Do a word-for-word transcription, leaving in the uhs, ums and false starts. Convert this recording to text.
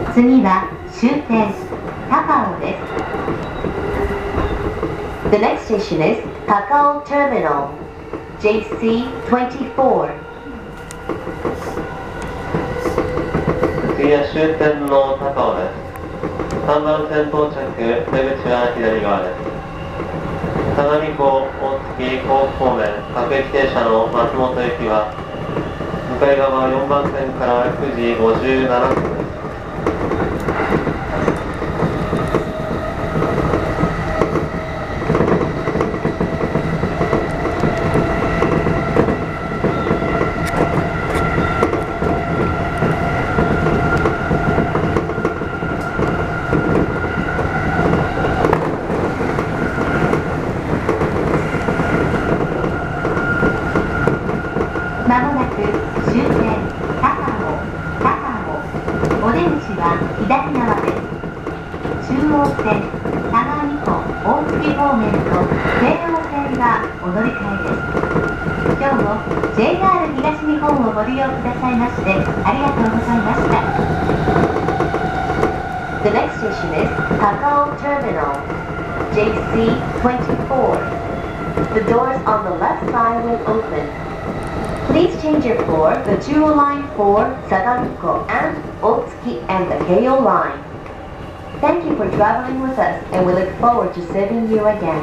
次は終点高尾です。The next station is Takao Terminal, J C twenty-four. 次は終点の高尾です。さんばん線到着、出口は左側です。相模湖、大月、甲府方面、各駅停車の松本駅は、向かい側よんばん線からくじごじゅうななふんです。 まもなく終点高尾、高尾。お出口は左側です。中央線、相模湖、大月方面と京王線がお乗り換えです。今日も ジェイアール 東日本をご利用くださいましてありがとうございました。The next station is Takao Terminal, J C twenty-four. The doors on the left side will open.Please change your floor, the Chuo Line for Sagamiko and Otsuki and the Keio Line. Thank you for traveling with us and we look forward to serving you again.